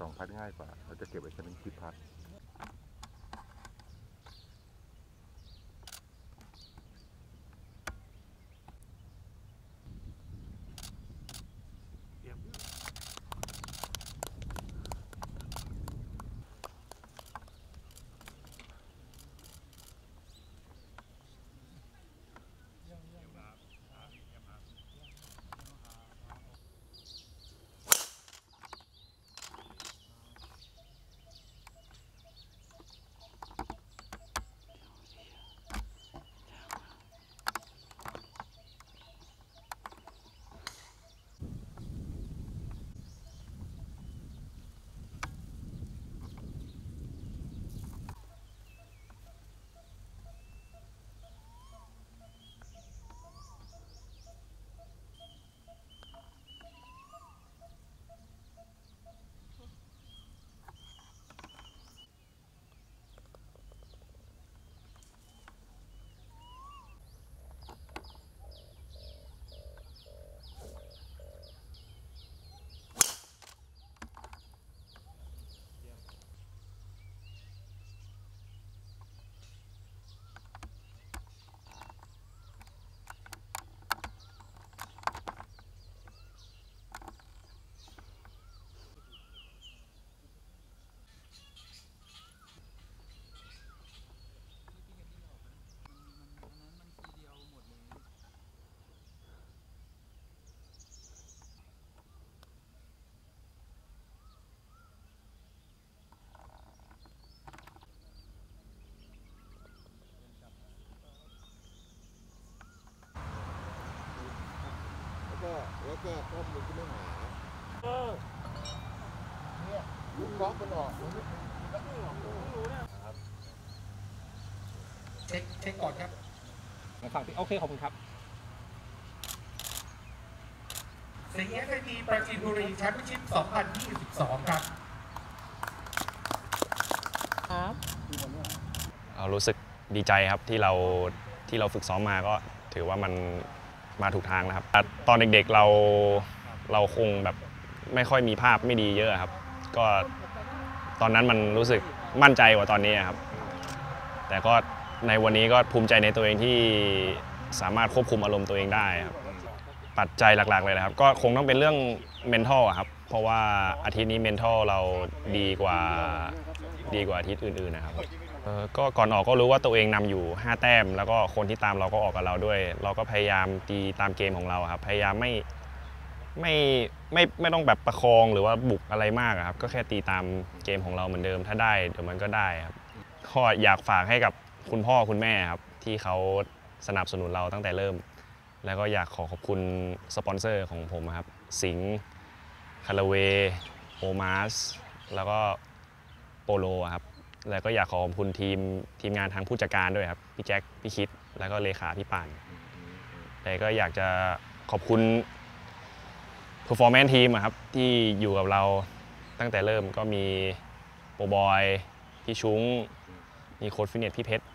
2 พัดง่ายกว่าเราจะเก็บไว้แค่เป็น10 พัดแล้วก็ข้อมูลที่ไม่หาเนี่ยลูกน้องมันออกเช็คก่อนครับฝั่งที่โอเคขอบคุณครับสิงห์ FIT ปราจีนบุรีแชมเปี้ยนชิพ 2022 ครับรู้สึกดีใจครับที่เราฝึกซ้อมมาก็ถือว่ามันมาถูกทางแล้วครับตอนเด็กๆเราคงแบบไม่ค่อยมีภาพไม่ดีเยอะครับก็ตอนนั้นมันรู้สึกมั่นใจกว่าตอนนี้ครับแต่ก็ในวันนี้ก็ภูมิใจในตัวเองที่สามารถควบคุมอารมณ์ตัวเองได้ครับปัจจัยหลักๆเลยนะครับก็คงต้องเป็นเรื่อง mental ครับเพราะว่าอาทิตย์นี้ mental เราดีกว่าอาทิตย์อื่นๆนะครับก็ก่อนออกก็รู้ว่าตัวเองนำอยู่5 แต้มแล้วก็คนที่ตามเราก็ออกกับเราด้วยเราก็พยายามตีตามเกมของเราครับพยายามไม่ต้องแบบประคองหรือว่าบุกอะไรมากครับก็แค่ตีตามเกมของเราเหมือนเดิมถ้าได้เดี๋ยวมันก็ได้ครับก็อยากฝากให้กับคุณพ่อคุณแม่ครับที่เขาสนับสนุนเราตั้งแต่เริ่มแล้วก็อยากขอบคุณสปอนเซอร์ของผมครับสิงห์คาราเวย์โอมาสแล้วก็โปโลครับแล้วก็อยากขอบคุณทีมงานทางผู้จัดการด้วยครับพี่แจ็คพี่คิดแล้วก็เลขาพี่ป่านแต่ก็อยากจะขอบคุณ performance ทีมครับที่อยู่กับเราตั้งแต่เริ่มก็มีโปรบอยพี่ชุ้งมีโค้ชฟิตเนสพี่เพชร